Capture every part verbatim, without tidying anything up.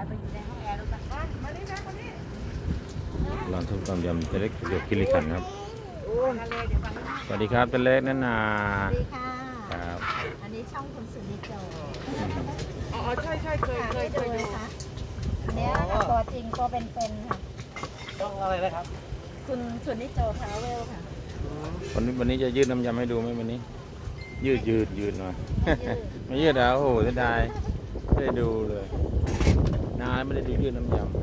ไปอยู่ในห้องแอร์ดูสักบ้านมาดินะมาดิร้านส้มตำยำเจเล็กเดือดคิริขันครับสวัสดีครับเจเล็กนั่นนาสวัสดีค่ะครับอันนี้ช่องคุณสุนิจโจอ๋อใช่ใช่เคยเคยเคยดูค่ะอันนี้ตัวจริงตัวเป็นๆค่ะต้องอะไรนะครับคุณสุนิจโจทราเวลค่ะวันนี้วันนี้จะยืดน้ำยำให้ดูไหมวันนี้ยืดยืดยืดหน่อยไม่ยืดแล้วโอ้โหเสียดายไม่ได้ดูเลยนานไม่ได้ดูยืดน้ำยำ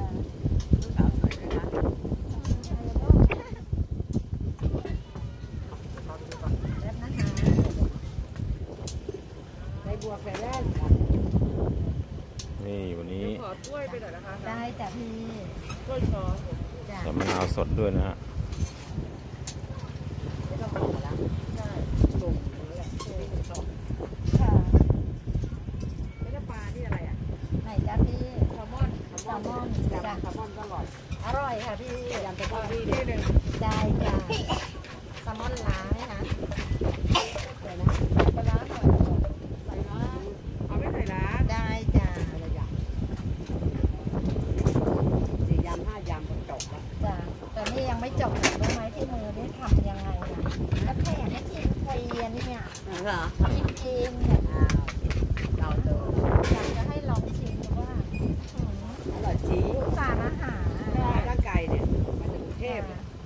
นี่วันนี้ขอถ้วยไปหน่อยนะคะได้จ้ะพี่ถ้วยช้อนแต่มะนาวสดด้วยนะฮะไม่ต้องบอกแล้วใช่ลงเลยอ่ะชอบค่ะแล้วปลาที่อะไรอ่ะไหนจ้ะพี่แซลมอนแซลมอนจ้ะแซลมอนก็อร่อยอร่อยค่ะพี่ยำแซลมอนที่นี่หนึ่งได้จ้ะแซลมอนล้างไหมคะเดี๋ยวนะปลาล้างหน่อยใส่ล้างเอาไม่ใส่ล้างได้จ้ะสี่ยำห้ายำก็จบแล้วจ้ะแต่นี่ยังไม่จบรู้ไหมที่มือนี่ทำยังไงนะแล้วแค่ให้กินฟรีเนี่ยเหรอกินเองเนี่ยเราดูอยากจะให้ลองชิมดูว่าอร่อยจริงสารอาหารร่างกายเนี่ยมาจากกรุงเทพ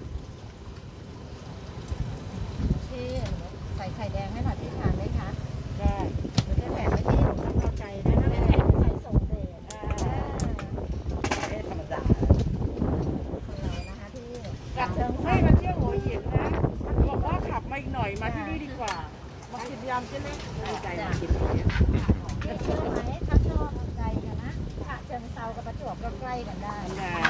ที่ใส่ไข่แดงให้หน่อยพี่ทานไหมคะได้หรือจะแถมไปที่หนูต้องเข้าใจได้นะแม่ใส่ส่งเดชเอ๊ะธรรมดาคนเรานะคะที่กลับให้มาเที่ยวหัวหินนะบอกว่าขับมาอีกหน่อยมาที่นี่ดีกว่ามากินยำใช่ไหมใจมากินเนี่ยเชื่อไหมถ้าชอบใจกันนะฉะเชิงเซากับประจวบก็ใกล้กันได้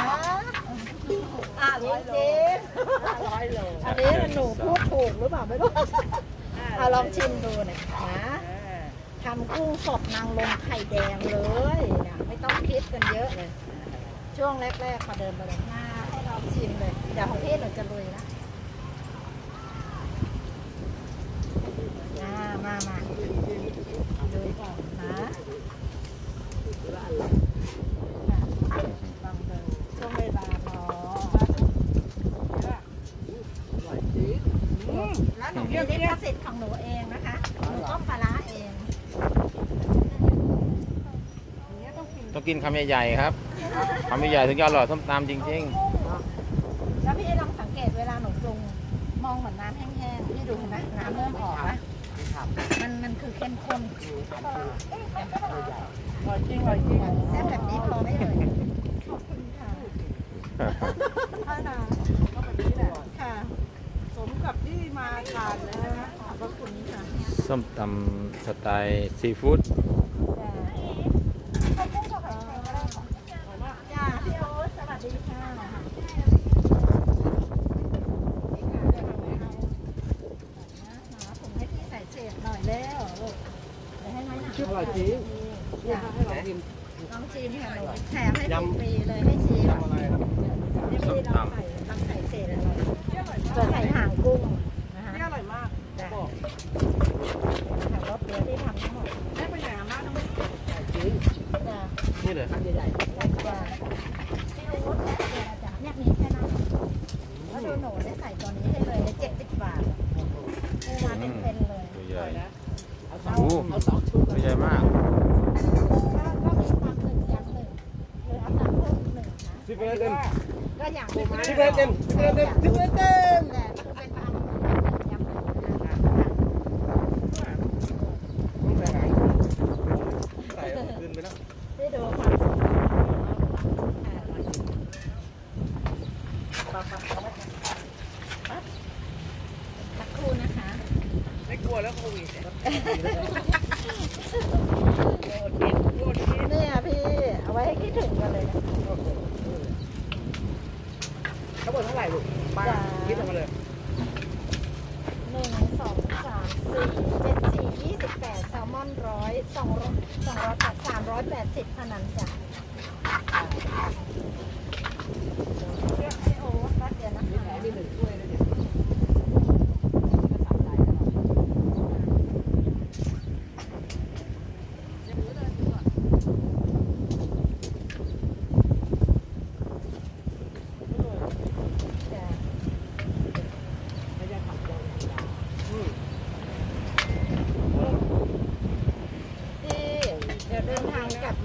อ่ะร้อยโลร้อยโลอันนี้หนูพูดถูกหรือเปล่าไม่รู้เอาลองชิมดูหน่อยนะทำกุ้งสดนางรมไข่แดงเลยเนี่ยไม่ต้องคิดกันเยอะเลยช่วงแรกๆพอเดินไปเลยหน้าให้เราชิมเลยเดี๋ยวของพี่หนูจะลุยนะมามาดูก่อนนะลองดูช่วงเวลาพอแล้วหนูมีลิขสิทธิ์ของหนูเองนะคะหนูต้มปลาร้าเองต้องกินคำใหญ่ๆครับคำใหญ่ๆถึงจะอร่อยส้มตำจริงๆแล้วพี่ลองสังเกตเวลาหนูปรุงมองเหมือนน้ำแห้งๆพี่ดูนะน้ำเริ่มออกนะมันมันคือเข้มข้นอร่อยจริงอร่อยจริงแซ่บแบบนี้พอไม่เลยขอบคุณค่ะพ่อนาก็แบบนี้แหละค่ะสมกับที่มาทานเลยนะขอบคุณค่ะส้มตำสไตล์ซีฟู้ดจ้าพี่โอ๊ตสวัสดีค่ะหน่อยแล้วลูกเดี๋ยวให้น้อยหนักอร่อยจริงอยากให้ลองชิมลองชิมค่ะหนูแถมให้ฟรีเลยให้ชิมนี่พี่ลองใส่ลองใส่เศษอะไรตัวใส่ห่างกุ้งนะคะนี่อร่อยมากบอกรสเดียวที่ทำทั้งหมดไม่เป็นอย่างมากนะจริงนี่เลยใหญ่ๆจ้าพี่รู้จ้ะเนี่ยมีแค่นั้นแล้วดูหนูได้ใส่ตัวนี้ให้เลยในเจ็ดสิบบาทมาเป็นๆเลยใหญ่นะเอาสองเอาสองชุดใหญ่มากก็มีความหนึ่งอย่างหนึ่งหรือเอาสามเพิ่มหนึ่งนะสิบเอ็ดเต็มก็อย่างสิบเอ็ดเต็มสิบเอ็ดเต็มสิบเอ็ดเต็มแต่คือเป็นความอย่างหนึ่งต้องใส่ไหนใส่ขึ้นไปแล้วได้ดูความสดสักครู่นะคะไม่กลัวแล้วโควิดเนี่ยพี่เอาไว้ให้คิดถึงกันเลยนะเขาบอกเท่าไหร่ลูกมาคิดออกมาเลยหนึ่งสองสามสี่เจ็ดสี่ยี่สิบแปดแซลมอนร้อยสองร้อยสองร้อยแปดสามร้อยแปดสิบเท่านั้นจ้ะเรียกให้โอ้รัดเดียวนะมีแผลมีหนึ่งถ้วยเลยเนี่ย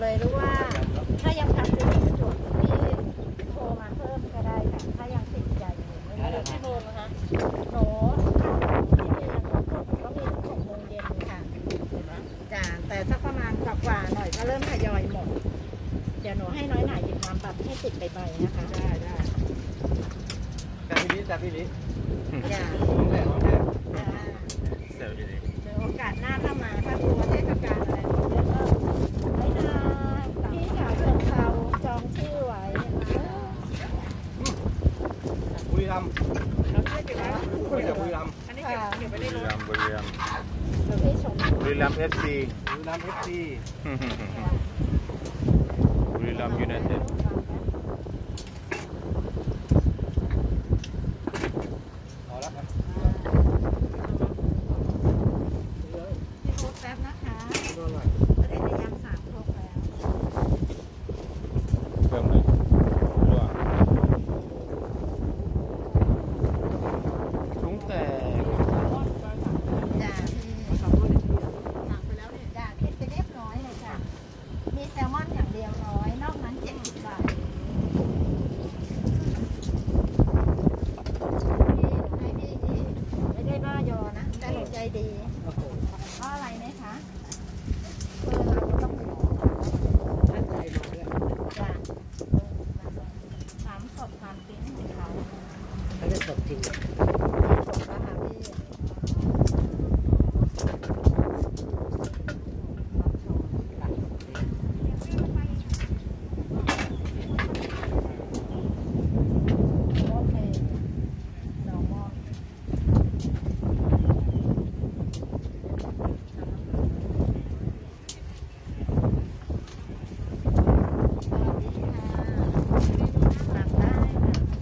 เลยหรือว่าถ้ายังทำอยู่ที่ประจวบพี่โทรมาเพิ่มก็ได้ค่ะถ้ายังติดใจอยู่ไม่รู้ที่โมงนะคะหนูที่มียังก็มีหกโมงเย็นค่ะจ้าแต่สักประมาณกว่าๆหน่อยก็เริ่มทยอยหมดเดี๋ยวหนูให้น้อยหน่าหยิบน้ำแบบให้ติดไปๆนะคะได้ได้แต่พี่ลิแต่พี่ลิจ้าของแท้ของแท้เซลล์อยู่นี่เดี๋ยวโอกาสหน้าถ้ามาถ้าตัวเทศกาลอะไรเยอะก็ไม่นานพี่สาวเชิญเขาจองชื่อไว้บุรีรัมย์เราช่วยกันนะคุยจากบุรีรัมย์อันนี้เก็บเก็บไว้ในบุรรีถรัมย์บุรีรัมย์เดี๋ยวพี่ชมบุรีรัมย์เอฟซีบุรีรัมย์เอฟซีบุรีรัมย์ยูไนเต็ดเอาละครับพี่โพสแป๊บนะคะตัวหน่อยก็ได้แต่ยำสามครกแล้วเพิ่มเลยรั่วถุงแตกจ้าพี่สั่งไปแล้วเนี่ยจ้าคิดไปเรียบร้อยเลยจ้ะมีแซลมอนอย่างเดียวร้อยนอกนั้นเจ็ดสิบบาทพี่ให้พี่อีกไม่ได้บ้ายอนะแต่หนูใจดีโอ้โหเพราะอะไรไหมคะคือเราก็ต้องรู้ท่านใจมาเลยจ้ะความสดความปิ้งของเขาถ้าจะสดจริงสดแล้วค่ะพี่โอเคแซลมอนสวัสดีค่ะสั่งได้ค่ะ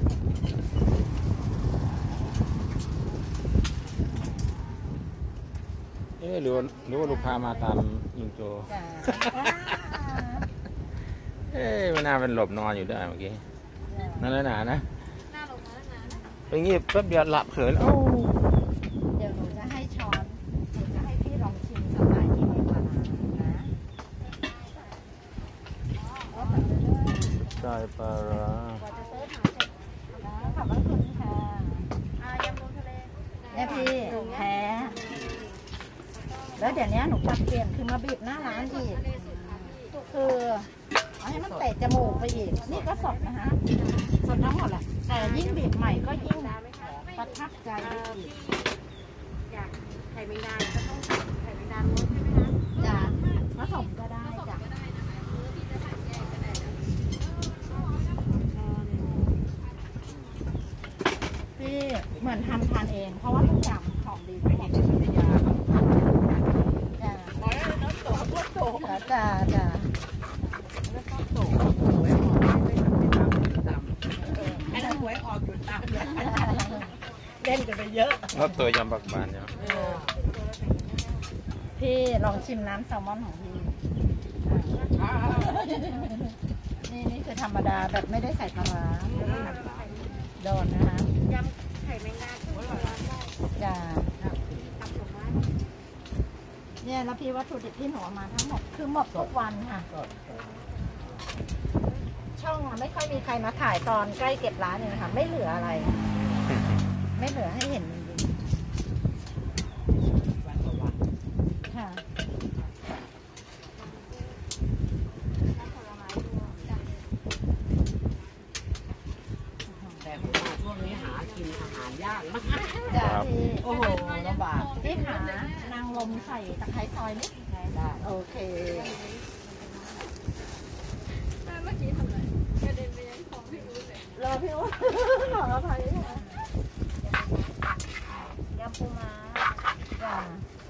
เอ๊ะหรือว่าหรือว่าลูกค้ามาตามลุงโจจ้าเอ๊ะไม่น่าเป็นหลบนอนอยู่ได้เมื่อกี้นั่นแหละหนานะไปงีบแป๊บเดียวหลับเฉยแล้วเดี๋ยวหนูจะให้ช้อนหนูจะให้พี่ลองชิมสไตล์ที่มีปลาร้านะก็ตัดไปเลยใส่ปลาร้ากว่าจะเซิร์ชหาเสร็จนะขอบคุณค่ะอายำรวมทะเลเนี่ยพี่แพ้แล้วเดี๋ยวนี้หนูปรับเปลี่ยนคือมาบีบหน้าร้านอีกคือเอาให้มันเตะจมูกไปอีกนี่ก็สดนะคะสดทั้งหมดแหละแต่ยิ่งบีบใหม่ก็ยิ่งประทับใจไปอีกอยากไข่แมงดาก็ต้องไข่แมงดาล้วนใช่ไหมคะจ้ะผสมก็ได้จ้ะพี่เหมือนทำทานเอง เพราะว่าทุกอย่างของดีทุกอย่างจ้ะขอให้น้ำโตพวกโตจ้ะจ้ะแล้วก็โตหวยออกไม่ทำไม่ตามไม่ตามไอ้ถ้าหวยออกหยุดตามเนี่ยเล่นกันไปเยอะแล้วตัวยำบักบานใช่ไหมพี่ลองชิมน้ำแซลมอนของพี่นี่นี่คือธรรมดาแบบไม่ได้ใส่ปลาร้าโดนนะคะยำไข่แมงดาที่ร้านได้จ้ะทำผลไม้เนี่ยแล้วพี่วัตถุดิบที่หนูเอามาทั้งหมดคือหมดทุกวันค่ะ ช่องอะไม่ค่อยมีใครมาถ่ายตอนใกล้เก็บร้านเลยนะคะไม่เหลืออะไร ไม่เหลือให้เห็นจริงๆค่ะแต่ผมว่าช่วงนี้หากินอาหารยากมากจ้ะพี่โอ้โหลำบากพี่หานางลมใส่ตะไคร้ซอยนิดได้โอเคเมื่อกี้ทำอะไรกระเด็นไปยังของพี่อู๊ดเลยรอพี่อุ้ขออภัยค่ะยำปูม้าจ้ะ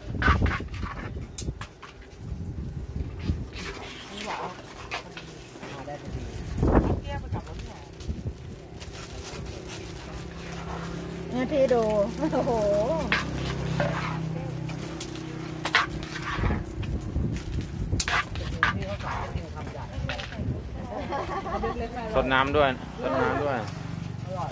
นี่หรอมาได้พอดีเกี้ยวไปกับรถแห่เนี่ยพี่ดูโอ้โหพี่เขาสั่งให้กินคำใหญ่สดน้ำด้วยสดน้ำด้วยอร่อย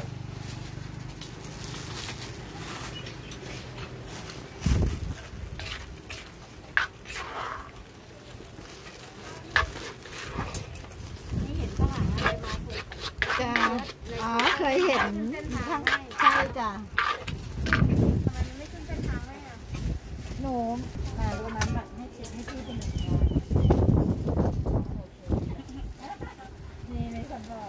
เส้นทางทั้งให้ใช่จ้ะทำไมมันไม่ขึ้นเส้นทางให้อ่ะหนูอ่ารู้นั้นแบบให้เช็คให้พี่เป็นหนึ่งนี่ในคนบอก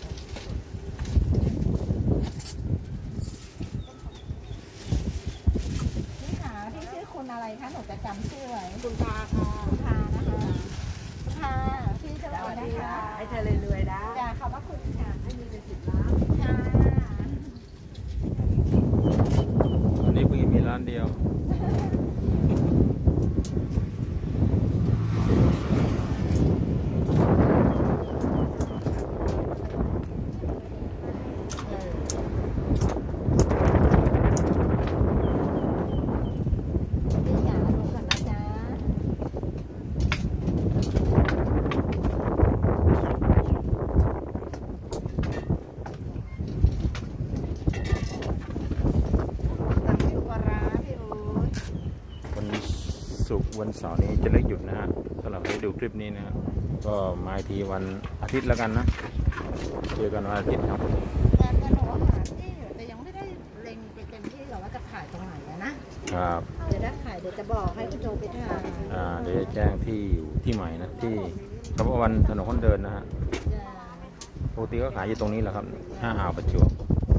พี่หาพี่ชื่อคุณอะไรคะหนูจะจำชื่อไว้คุณตาค่ะคุณพานะคะคุณพาพี่จะบอกนะคะให้เธอรวยๆนะจ้าขอบพระคุณค่ะให้มีเป็นสิบล้านค่ะวันนี้เพิ่งมีร้านเดียวพี่จ๋าดูก่อนนะจ๊ะตำปูปลาร้าพี่อู๊ดวันศุกร์วันเสาร์นี้จะเล็กหยุดนะฮะสำหรับใครดูคลิปนี้นะฮะก็มาอีกทีวันอาทิตย์แล้วกันนะเจอกันวันอาทิตย์ครับแต่แต่หนูหาที่อยู่แต่ยังไม่ได้เล็งไปเต็มที่หรอกว่าจะขายตรงไหนอะนะครับ เดี๋ยวถ้าขายเดี๋ยวจะบอกให้คุณโจไปทานอ่าเดี๋ยวจะแจ้งที่อยู่ที่ใหม่นะที่คำว่าวันถนนคนเดินนะฮะจะปกติก็ขายอยู่ตรงนี้แหละครับห้าอ่าวประจวบ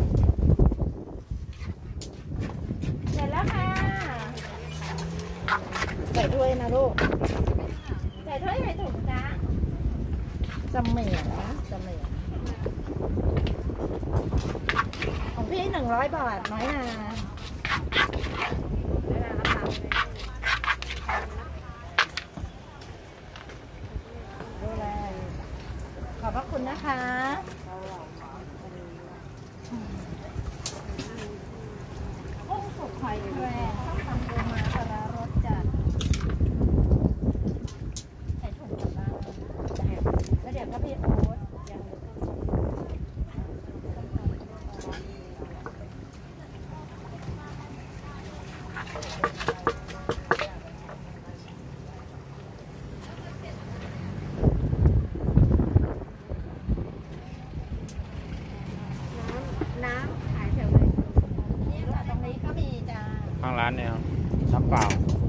เสร็จแล้วค่ะใส่ถ้วยนะลูกใส่ถ้วยใส่ถุงจ้าจำเหมียนะจำเหมียของพี่หนึ่งร้อยบาทน้อยนาเวลารับตังค์เลยดูแลขอบพระคุณนะคะกุ้งสุกหอยแครงส้มตำปูม้าปลาร้ารสจัดใส่ถุงกลับบ้านแล้วเดี๋ยวก็พี่โอ๊ตยังน้ำขายแถวไหนนี่จ้ะตรงนี้ก็มีจ้าข้างร้านเนี่ยครับน้ำเปล่า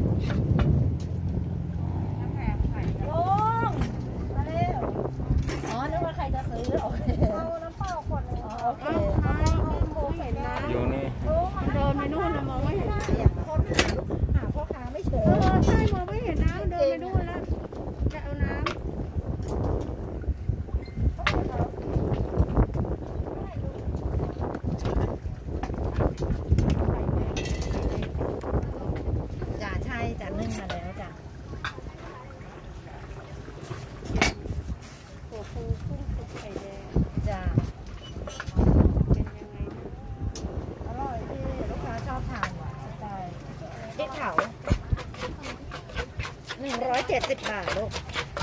น้ำแพงขายลุงมาเร็วอ๋อนึกว่าใครจะซื้อโอเคเอาน้ำเปล่าขวดนึงอ๋อโอเคเอาโค้กใส่น้ำอยู่นี่เดินไปนู่นนะมองไม่เห็นอยากคนหาลูกหาพ่อค้าไม่เจอเออใช่มองไม่เห็นน้ำเดินไปนู่นแล้วจะเอาน้ำจ้าใช่จ้านึ่งมาแล้วจ้าตัวปูกุ้งสุกไข่แดงจ้าเป็นยังไงอร่อยที่ลูกค้าชอบทานอ่ะสไตล์พริกเผาหนึ่งร้อยเจ็ดสิบบาทลูก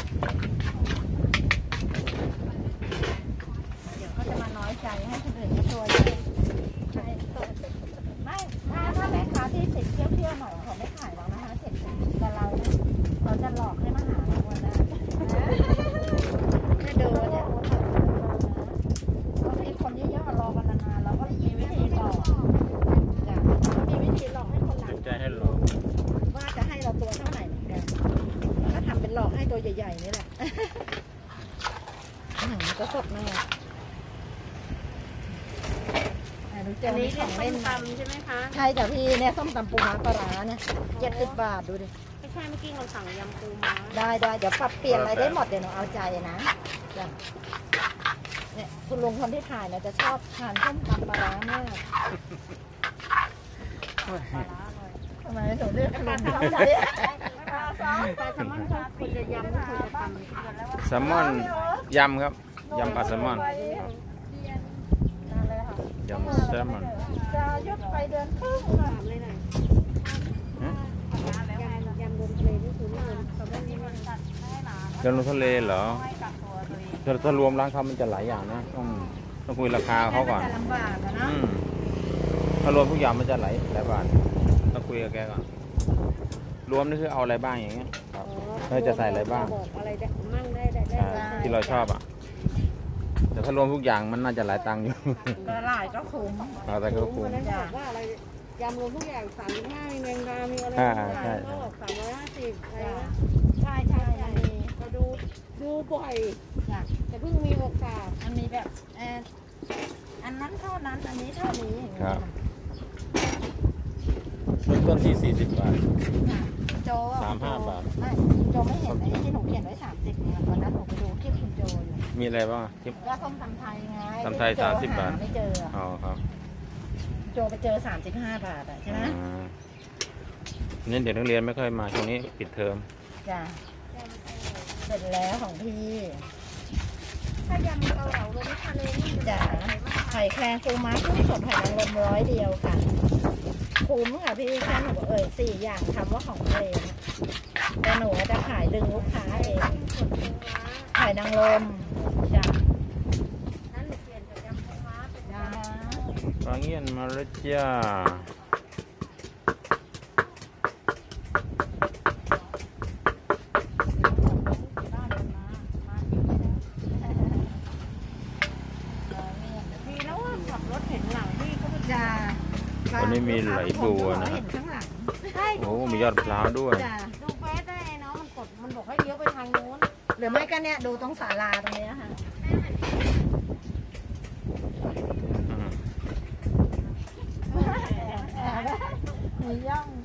เดี๋ยวเขาจะมาน้อยใจให้คนอื่นก็ตัวเยอะใช่ไม่ถ้าถ้าแม่ค้าที่ติดเที่ยวๆหน่อยเขาไม่ขายหรอกนะคะเสร็จแต่เราเนี่ยเราจะหลอกให้มาหาเราวันนั้นไม่ดูเนี่ยบางทีคนเยอะๆรอกันนานๆเราก็มีวิธีหลอกจ้ะมีวิธีหลอกให้คนหลัสงนใจให้รอว่าจะให้เราตัวเท่าไหร่เหมือนกันก็ทำเป็นหลอกให้ตัวใหญ่ๆนี่แหละหนังก็สดมากอ่ะดูเจอัอน มีนี้ขเรียอก งส้เล่มนมาตำใช่ไหมคะใช่จ้ะพี่เนี่ยส้มตำปูม้าปลาร้าเนี่ยเจ็ดสิบบาทดูดิไม่ใช่เมื่อกี้เราสั่งยำปูม้าได้ได้เดี๋ยวปรับเปลี่ยนอะไรได้หมดเดี๋ยวหนูเอาใจนะจ้ะเนี่ยคุณลุงคนที่ถ่ายเนี่ยจะชอบทานส้มตำปลาร้ามากทำไมหนูเลือกคุณลุงชอบใจปลาซอสปลาแซลมอนชอบคุณจะยำไม่คุณจะตำแซลมอนยำครับยำปลาแซลมอนยำแซลมอนจะยกไปเดือนครึ่งค่ะถามเลยหน่อยฮะยำยำรวมทะเลนี่คือไม่รวมเขาไม่มีบริษัทให้หลานจำนวนทะเลเหรอให้กักตัวตัวเองถ้าถ้ารวมร้านเขามันจะหลายอย่างนะต้องต้องคุยราคาเขาก่อนจะลำบากอะเนาะอืมถ้ารวมทุกอย่างมันจะหลายหลายบาทต้องคุยกับแกก่อนรวมนี่คือเอาอะไรบ้างอย่างเงี้ยครับ เออจะใส่อะไรบ้างบอกอะไรได้มั่งได้ได้ได้อ่าที่เราชอบอ่ะแต่ถ้ารวมทุกอย่างมันน่าจะหลายตังค์อยู่ก็หลายก็คุ้มเอาแต่ก็คุ้มวันนั้นเขาบอกว่าอะไรยำรวมทุกอย่างสามสิบห้ามีแมงดา มีอะไรอ่าทุกอย่างใช่ก็บอกสามร้อยห้าสิบอะไรนะใช่ใช่อันนี้ก็ดูดูบ่อยจ้ะแต่เพิ่งมีโอกาสอันนี้แบบเอออันนั้นเท่านั้นอันนี้เท่านี้อย่างเงี้ยครับเริ่มต้นที่สี่สิบบาทค่ะโจสามห้าบาทไม่โจไม่เห็นไอ้ที่หนูเขียนไว้สามสิบเนี่ยวันนั้นหนูไปดูคลิปคุณโจอยู่มีอะไรบ้างคลิปก็ส้มตำไทยไงตำไทยที่โจสามสิบบาทหไม่เจออะอ๋อครับโจไปเจอสามสิบห้าบาทอะใช่ไหมอ่าเนี่ยเด็กนักเรียนไม่ค่อยมาช่วงนี้ปิดเทอมจ้ะเสร็จแล้วของพี่ถ้ายำเกาเหลารวมทะเลนี่จะจ้ะไข่แครงปูม้ากุ้งสดไข่นางรมร้อยเดียวค่ะ คุ้มค่ะพี่แค่หนูเอ่ยสี่อย่างคำว่าของทะเลนะแต่หนูจะขายดึงลูกค้าเองสดปูม้าไข่นางรมจ้ะนั่นหนูเปลี่ยนจากยำปูม้าเป็นจ้ะปลาเงี้ยนมาแล้วจ้าดีแล้วว่าขับรถเห็นหลังพี่ก็ไม่จ้ะวันนี้มีไหลบัวนะเห็นข้างหลังใช่โอ้มียอดมะพร้าวด้วยจ้ะดูเฟซได้เนาะมันกดมันบอกให้เลี้ยวไปทางโน้นหรือไม่ก็เนี่ยดูตรงศาลาตรงเนี้ยค่ะอืมมีย่อง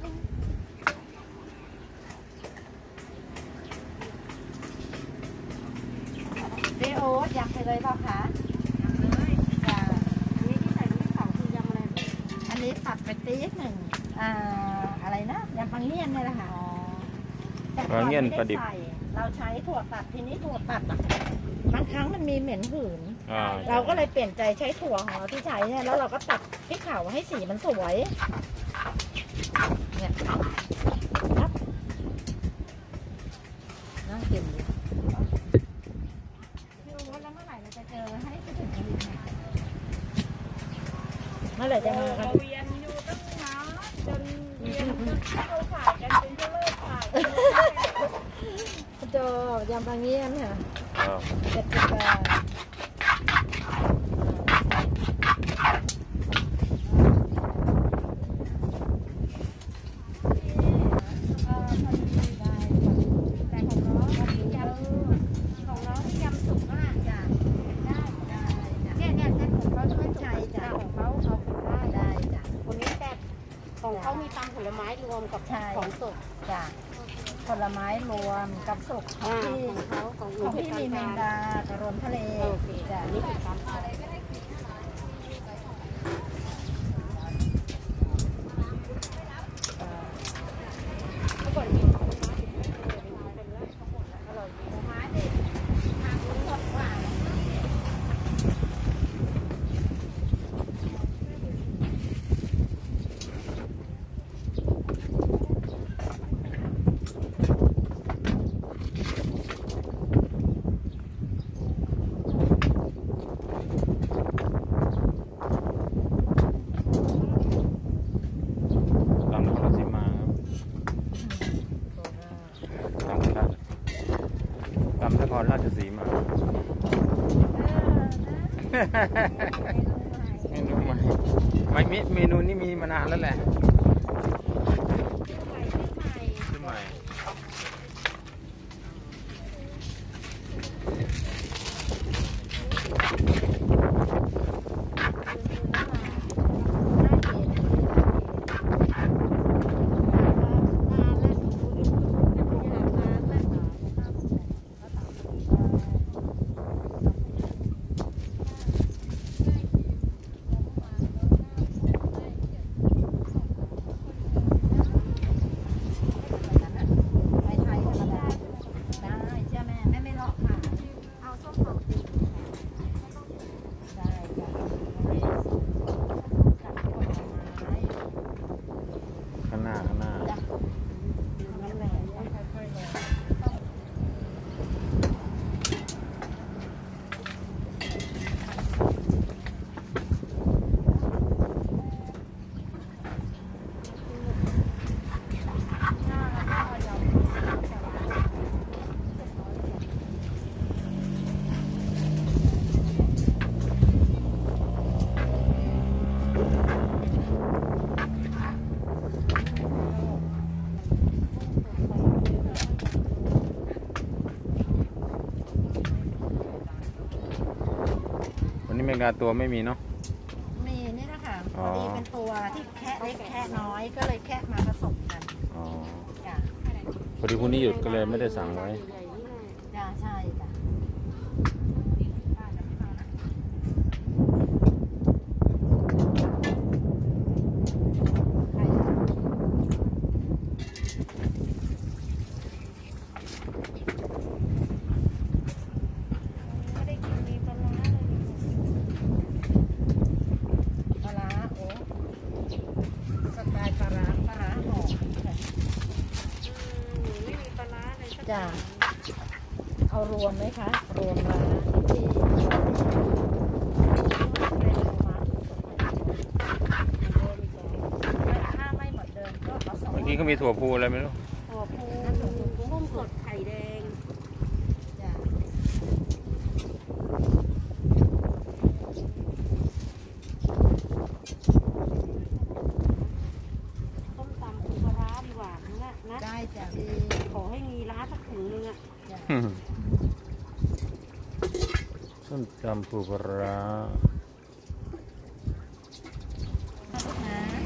พี่โอ๊ตอยากไปเลยเปล่าคะเลยจ้ะอันนี้ที่ใส่ที่สองคือยำอะไรอันนี้ตัดไปตีดหนึ่งอ่าอะไรนะยำปังเงี้ยนเนี่ยแหละค่ะแต่ก่อปลาเงี้ยนไม่ปลาดิบใส่เราใช้ถั่วตัดทีนี้ถั่วตัดอะบางครั้งมันมีเหม็นหืนอ่าเราก็เลยเปลี่ยนใจใช้ถั่วของเราที่ใช้เนี่ยแล้วเราก็ตัดพริกขาวให้สีมันสวยเนี่ยครับน่ากินดีพี่โอ๊ตแล้วเมื่อไหร่เราจะเจอให้ไปถึงกันอีกไหมเมื่อไหร่จะมากันเวียนอยู่ตั้งนานจนเวียนจนเขาขายกันจนจะเลิกขายโจยำปลาเงี้ยนค่ะครับเจ็ดสิบบาทได้แต่ของน้องยำของน้องที่ยำสุกมากจ้ะได้ได้จ้ะเนี่ยเนี่ยเส้นของเขาจะไม่สุกใช่จ้ะของเขาเขาสุกได้ได้จ้ะคนนี้แต่ของเขามีตำผลไม้รวมกับใช่ของสดจ้ะผลไม้รวมกับสุกของอ่าพี่ของเขาของของพี่มีแมงดากระรวมทะเลโอเคจ้ะอันนี้คือตำไทยเมื่อก่อนกินผลไม้เป็นเนื้อทั้งหมดแล้วอร่อยดีผลไม้ดิทางสดกว่าตามนครราชสีมาครับตามราชตามนครราชสีมาเมนูใหม่ไม่มีเมนูนี้มีมานานแล้วแหละขึ้นใหม่นี่แมงดาตัวไม่มีเนาะมีนี่นะคะพอ๋ออดีเป็นตัวที่แค่เล็กแค่น้อยก็เลยแค่มาผสมกันอ๋อจ้ะพอดีพรุ่งนี้หยุดก็เลยไม่ได้สั่งไว้จ้ะใช่จ้ะใครอ่ะไม่ได้กินมีปลาร้าเลยปลาร้าโอ้สไตล์ปลาร้าปลาร้าหอมค่ะอืมหนูไม่มีปลาร้าเลยสักจ้ะอย่างเอารวมไหมคะ รวมร้านที่ถ้าไม่หมดเดิมก็เอาสองเมื่อกี้ก็มีถั่วพูอะไรไม่รู้ถั่วพูกุ้งสดไข่แดงจ้ะต้มตำปูปลาร้าดีกว่านะนะได้จ้ะดีขอให้มีร้าสักถุงนึงอะจ้ะส้มตำปูปลาร้านะ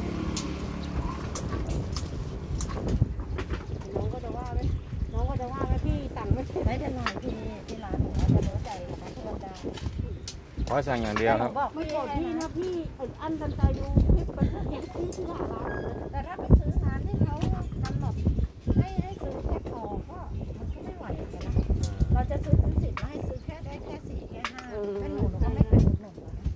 น้องก็จะว่าไหมน้องก็จะว่าไหมพี่สั่งไม่เสร็จไม่เป็นไรที่ที่ร้านหนูอาจจะรู้ใจกับทุกคนได้ขอสั่งอย่างเดียวครับบอกไม่พี่โกรธพี่ให้นะนะพี่อดอั้นตันใจดูคลิปไปเห็นพี่ที่หน้าร้านเลยแต่ถ้าไปซื้อร้านที่เขากำหนดให้ให้ซื้อแค่พอก็มันก็ไม่ไหวเหมือนกันนะเราจะซื้อเป็นสิบแล้วให้ซื้อแค่ได้แค่สี่แค่ห้าเป็นหนูหนูก็ไม่เป็นหนูหนูนะ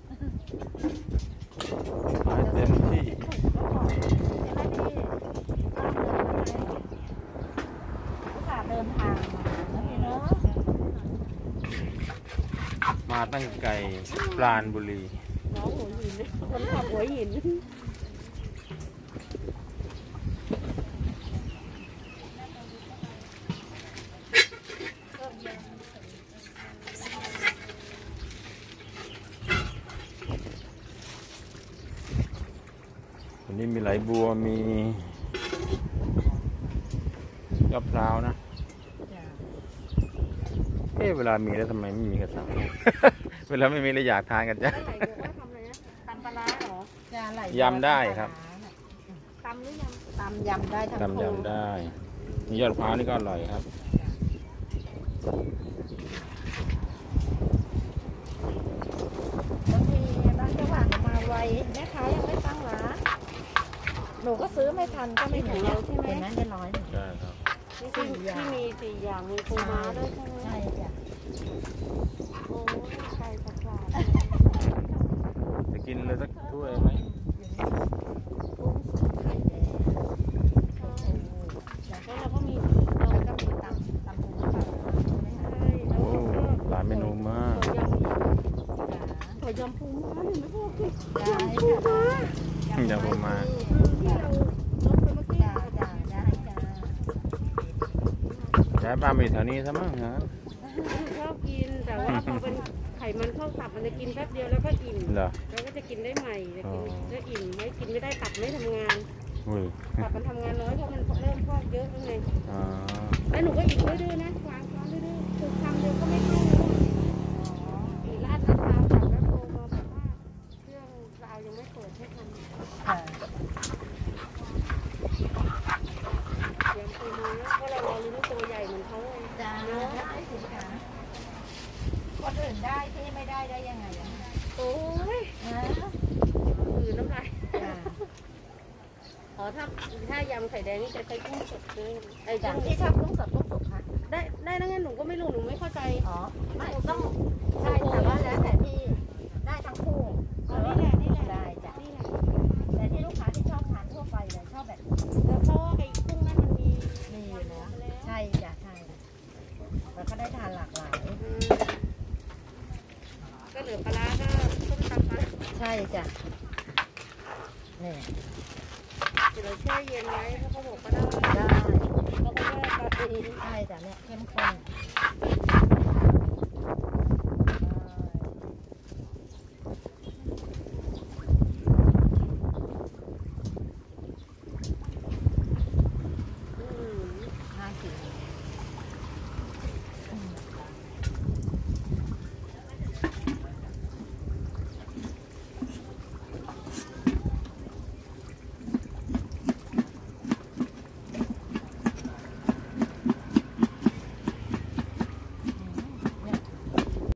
ขายเต็มที่ก็พอใช่ไหมพี่อุตส่าห์เดินทางมาแล้วพี่เนาะมาตั้งไก่ปราณบุรีน้องหัวหินคนขับหัวหินวันนี้มีไหลบัวมียอดพร้าวนะ เอ๊ะเวลามีแล้วทำไมไม่มีกระสัง เวลาไม่มีเลยอยากทานกันจ้ะแล้วไหนบอกว่าทำอะไรนะตำปลาร้าเหรอจะไหลยำได้ครับตำหรือยังตำยำได้ทั้งทำคู่ยำได้มียอดพร้าวนี่ก็อร่อยครับบางทีบางจังหวะหนูมาไวแม่ค้ายังไม่ตั้งร้านหนูก็ซื้อไม่ทันก็ไม่ถึงเราใช่ไหมเห็นไหมได้ร้อยหนึ่งได้ครับที่ที่ที่มีสี่อย่างมีปูม้าด้วยใช่ไหมใช่จ้ะโอ้ยไก่สักหลาดจะกินเลยสักถ้วยไหมกุ้งสุกไข่แดงแล้วเราก็มีแล้วก็มีตำตำปูปลาใช่ไหมคะใช่แล้วโอ้ก็หลายเมนูมากถั่วยำถั่วยำปูม้าเห็นไหมพวกพี่ได้ค่ะยำปูม้าที่เราลดไปเมื่อกี้จ้าจ้าได้จ้าย้ายบ้านมาอยู่แถวนี้ซะมั้งฮะชอบกินแต่ว่าพอเป็นไขมันเข้าตับมันจะกินแป๊บเดียวแล้วก็อิ่มเหรอแล้วก็จะกินได้ใหม่จะอ๋กิอนได้อิ่มไม่กินไม่ได้ตับไม่ทำงานอุ้ยตับมันทำงานน้อยเพราะมันเริ่มพอกเยอะแล้วไงอ๋อแล้วหนูก็อิ่มดื้อๆนะวางช้อนดื้อๆคือคำเดียวก็ไม่เข้าเลยอีร้านร้านตามแบบแล้วโทรมาแบบว่าเครื่องเรายังไม่เปิดให้ทำค่ะเตรียมปูม้าเพราะเรารอลุ้นตัวใหญ่เหมือนเขาเลยจ้าได้สิคะคนอื่นได้ที่ไม่ได้ได้ยังไงอะโอ้ยนะอือน้ำลายจ้าอ๋อถ้าถ้ายำไข่แดงนี่จะใช้กุ้งสดด้วยไอ้จ้ากุ้งที่ชอบกุ้งสดกุ้งสุกคะได้ได้แล้วงั้นหนูก็ไม่รู้หนูไม่เข้าใจอ๋อไม่ต้องใช่แต่ว่าแล้วแต่พี่ได้ทั้งคู่อ๋อนี่แหละนี่แหละได้จ้ะนี่แหละแต่ที่ลูกค้าที่ชอบทานทั่วไปเลยชอบแบบแล้วเพราะว่าไอ้กุ้งนั่นมันมีมีอยู่แล้วใช่จ้ะใช่แล้วก็ได้ทานหลากหลายอืมก็เหลือปลาร้าก็ต้มตำปลาร้าใช่จ้ะนี่เดี๋ยวเราแช่เย็นไว้เพราะเขาบอกก็ได้ได้แล้วก็แยกกะทิใช่จ้ะเนี่ยเข้มข้น